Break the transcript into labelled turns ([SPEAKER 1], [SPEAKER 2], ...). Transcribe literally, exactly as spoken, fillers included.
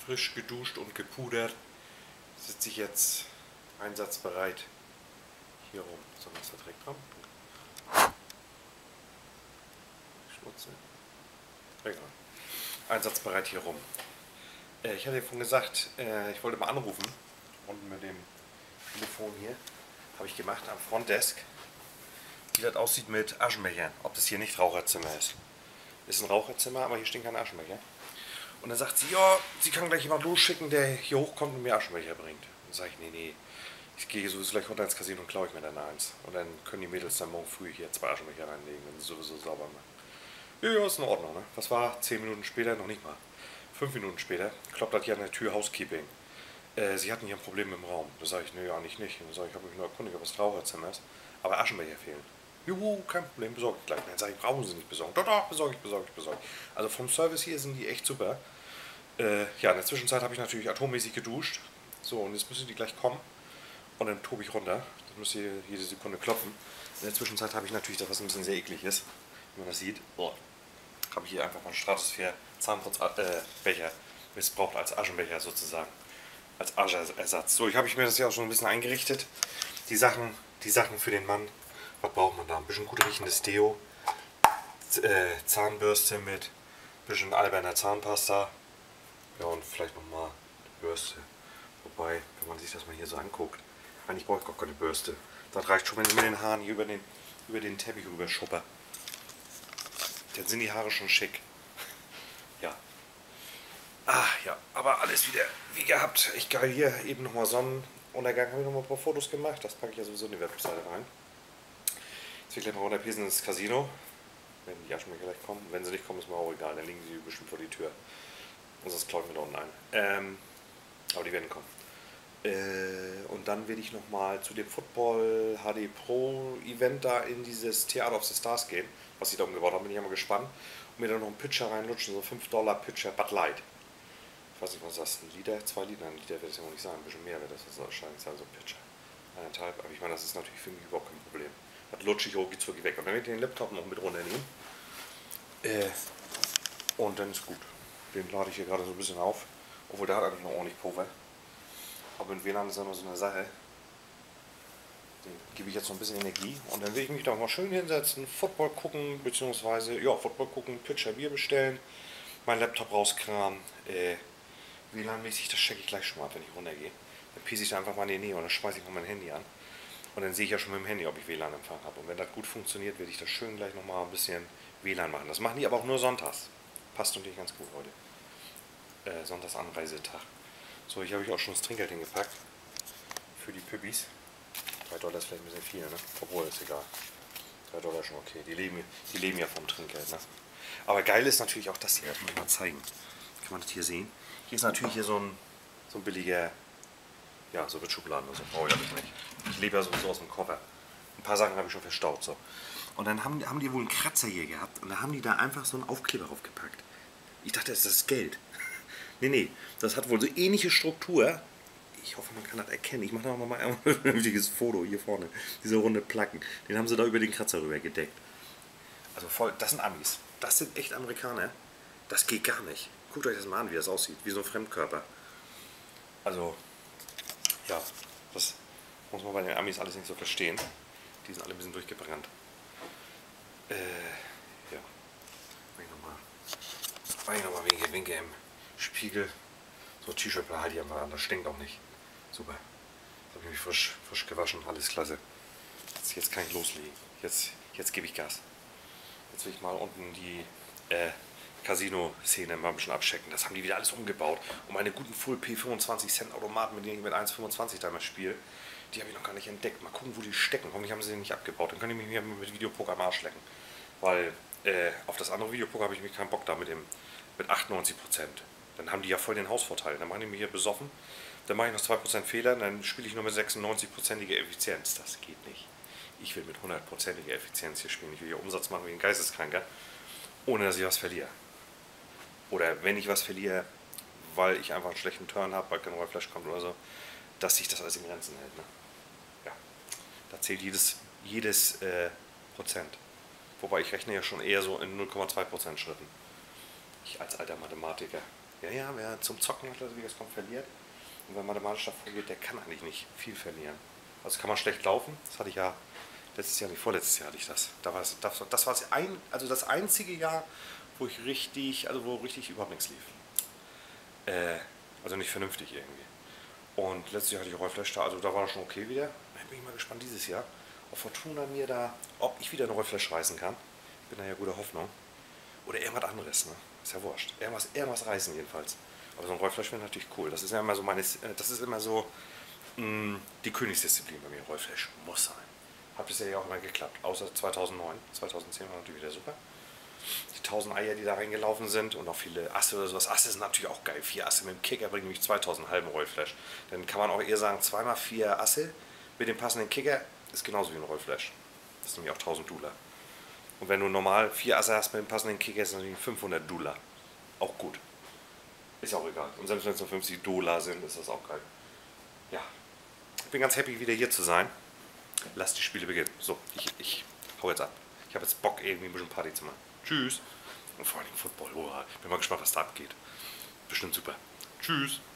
[SPEAKER 1] frisch geduscht und gepudert, sitze ich jetzt einsatzbereit hier rum. So, was ist da direkt dran? Schmutze. Egal. Einsatzbereit hier rum. Äh, ich hatte ja vorhin gesagt, äh, ich wollte mal anrufen. Und mit dem Telefon hier habe ich gemacht am Frontdesk, wie das aussieht mit Aschenbechern. Ob das hier nicht Raucherzimmer ist. Ist ein Raucherzimmer, aber hier stehen keine Aschenbecher. Und dann sagt sie, ja, sie kann gleich jemand losschicken, der hier hochkommt und mir Aschenbecher bringt. Dann sage ich, nee, nee, ich gehe sowieso gleich runter ins Casino und klaue ich mir dann eins. Und dann können die Mädels dann morgen früh hier zwei Aschenbecher reinlegen, wenn sie sowieso sauber machen. Ja, ja, ist in Ordnung, ne? Was war? Zehn Minuten später, noch nicht mal. Fünf Minuten später, kloppt das hier an der Tür, Housekeeping. Äh, sie hatten hier ein Problem im Raum. Da sage ich, nee, ja, nicht, nicht. Dann sage ich, ich habe mich nur erkundigt, ob es Raucherzimmer ist. Aber Aschenbecher fehlen. Juhu, kein Problem, besorge ich gleich. Dann sage ich, brauchen Sie nicht besorgen. Doch, doch, besorge ich, besorge ich, besorge ich. Also vom Service hier sind die echt super. Äh, ja, in der Zwischenzeit habe ich natürlich atommäßig geduscht. So, und jetzt müssen die gleich kommen. Und dann tobe ich runter. Das muss hier jede Sekunde klopfen. In der Zwischenzeit habe ich natürlich das, was ein bisschen sehr eklig ist. Wie man das sieht. Boah. Habe ich hier einfach mal Stratosphere Zahnputzbecher missbraucht als Aschenbecher sozusagen. Als Aschersatz. So, ich habe ich mir das ja auch schon ein bisschen eingerichtet. Die Sachen, die Sachen für den Mann. Was braucht man da? Ein bisschen gut riechendes Deo. Z äh, Zahnbürste mit ein bisschen alberner Zahnpasta. Ja, und vielleicht nochmal eine Bürste. Wobei, wenn man sich das mal hier so anguckt, eigentlich brauche ich gar keine Bürste. Das reicht schon, wenn ich mit den Haaren hier über den, über den Teppich rüber schuppe. Dann sind die Haare schon schick. Ja. Ah, ja, aber alles wieder wie gehabt. Ich geil hier eben nochmal Sonnenuntergang, habe ich nochmal ein paar Fotos gemacht. Das packe ich ja sowieso in die Webseite rein. Jetzt will ich gleich mal runterpesen ins Casino. Wenn die Aschenbecher gleich kommen. Wenn sie nicht kommen, ist mir auch egal. Dann liegen sie bestimmt vor die Tür. Und sonst klaue ich mir da unten ein. Ähm, aber die werden kommen. Äh, und dann werde ich nochmal zu dem Football H D Pro Event da in dieses Theater of the Stars gehen, was sie da umgebaut haben. Bin ich einmal gespannt. Und mir dann noch einen Pitcher reinlutschen, so fünf Dollar Pitcher Bud Light. Ich weiß nicht, was das ist. Ein Liter, zwei Liter? Ein Liter wird es ja wohl nicht sein. Ein bisschen mehr wird das wahrscheinlich sein, so ein Pitcher. Eineinhalb. Aber ich meine, das ist natürlich für mich überhaupt kein Problem. Das lutsche ich rucki zucki weg. Und dann werde ich den Laptop noch mit runternehmen. Äh, und dann ist gut. Den lade ich hier gerade so ein bisschen auf. Obwohl der hat eigentlich noch ordentlich Pulver. Aber mit W L A N ist immer so eine Sache. Den gebe ich jetzt noch ein bisschen Energie. Und dann will ich mich da mal schön hinsetzen, Football gucken, beziehungsweise, ja, Football gucken, Pitcher Bier bestellen, meinen Laptop rauskramen. Äh, W L A N-mäßig, das checke ich gleich schon mal, wenn ich runtergehe. Dann piese ich da einfach mal in die Nähe und dann schmeiße ich mal mein Handy an. Und dann sehe ich ja schon mit dem Handy, ob ich W L A N-Empfang habe. Und wenn das gut funktioniert, werde ich das schön gleich nochmal ein bisschen W L A N machen. Das machen die aber auch nur sonntags. Passt natürlich ganz gut heute. Äh, Sonntagsanreisetag. So, hier habe ich auch schon das Trinkgeld hingepackt. Für die Püppis. drei Dollar ist vielleicht ein bisschen viel, ne? Obwohl, ist egal. drei Dollar ist schon okay. Die leben, die leben ja vom Trinkgeld, ne? Aber geil ist natürlich auch das hier. Das muss ich mal zeigen. Kann man das hier sehen? Hier ist natürlich hier so ein, so ein billiger, ja, so mit Schubladen oder so. Brauche ich alles nicht. Ich lebe ja sowieso aus dem Koffer. Ein paar Sachen habe ich schon verstaut, so. Und dann haben, haben die wohl einen Kratzer hier gehabt und da haben die da einfach so einen Aufkleber draufgepackt. Ich dachte, das ist Geld. Nee, nee, das hat wohl so ähnliche Struktur. Ich hoffe, man kann das erkennen. Ich mache noch mal ein vernünftiges Foto hier vorne. Diese runde Placken. Den haben sie da über den Kratzer rüber gedeckt. Also voll, das sind Amis. Das sind echt Amerikaner. Das geht gar nicht. Guckt euch das mal an, wie das aussieht. Wie so ein Fremdkörper. Also, ja, das muss man bei den Amis alles nicht so verstehen. Die sind alle ein bisschen durchgebrannt. Äh, ja. Mach ich nochmal. Mach ich nochmal wegen Winke im Spiegel. So T-Shirt behalte ich einfach an, das stinkt auch nicht. Super. Jetzt habe ich mich frisch, frisch gewaschen, alles klasse. Jetzt, jetzt kann ich loslegen. Jetzt, jetzt gebe ich Gas. Jetzt will ich mal unten die äh, Casino-Szene mal ein bisschen abchecken. Das haben die wieder alles umgebaut. Und meine guten Full P fünfundzwanzig Cent Automaten, mit denen ich mit eins fünfundzwanzig da mal spiele, die habe ich noch gar nicht entdeckt. Mal gucken, wo die stecken. Hoffentlich haben sie die nicht abgebaut. Dann kann ich mich hier mit Videopoker am Arsch lecken. Weil äh, auf das andere Videopoker habe ich mich keinen Bock da mit dem mit achtundneunzig Prozent. Dann haben die ja voll den Hausvorteil. Dann machen die mich hier besoffen. Dann mache ich noch zwei Prozent Fehler. Dann spiele ich nur mit sechsundneunzig Prozentiger Effizienz. Das geht nicht. Ich will mit hundert Prozentiger Effizienz hier spielen. Ich will hier Umsatz machen wie ein Geisteskranker. Ohne dass ich was verliere. Oder wenn ich was verliere, weil ich einfach einen schlechten Turn habe, weil kein neuer Flash kommt oder so, dass sich das alles in Grenzen hält. Ne? Ja. Da zählt jedes, jedes äh, Prozent. Wobei ich rechne ja schon eher so in null Komma zwei Prozent Schritten. Ich als alter Mathematiker. Ja, ja, wer zum Zocken hat, also wie das kommt, verliert. Und wer mathematisch davor geht, der kann eigentlich nicht viel verlieren. Also kann man schlecht laufen. Das hatte ich ja letztes Jahr, nicht vorletztes Jahr hatte ich das. Da war das, das, das war das, ein, also das einzige Jahr, wo ich richtig, also wo richtig überhaupt nichts lief. Äh, also nicht vernünftig irgendwie. Und letztes Jahr hatte ich Rollflash da, also da war das schon okay wieder. Da bin ich mal gespannt dieses Jahr, ob Fortuna mir da, ob ich wieder einen Rollflash reißen kann. Ich bin da ja guter Hoffnung. Oder irgendwas anderes, ne? Ist ja wurscht. Irgendwas, irgendwas reißen jedenfalls. Aber so ein Rollflash wäre natürlich cool. Das ist ja immer so meine, das ist immer so mh, die Königsdisziplin bei mir. Rollflash muss sein. Hat bisher ja auch immer geklappt. Außer zweitausendneun. zweitausendzehn war natürlich wieder super. Die tausend Eier, die da reingelaufen sind und auch viele Asse oder sowas. Asse sind natürlich auch geil. Vier Asse mit dem Kicker bringen nämlich zweitausend halben Rollflash. Dann kann man auch eher sagen, zweimal vier Asse mit dem passenden Kicker ist genauso wie ein Rollflash. Das ist nämlich auch tausend Dula. Und wenn du normal vier Asse hast mit dem passenden Kicker, ist das natürlich fünfhundert Dula. Auch gut. Ist auch egal. Und selbst wenn es nur fünfzig Dollar sind, ist das auch geil. Ja. Ich bin ganz happy, wieder hier zu sein. Lass die Spiele beginnen. So, ich, ich hau jetzt ab. Ich habe jetzt Bock, irgendwie ein bisschen Party zu machen. Tschüss. Und vor allem Football. Oh, bin mal gespannt, was da abgeht. Bestimmt super. Tschüss.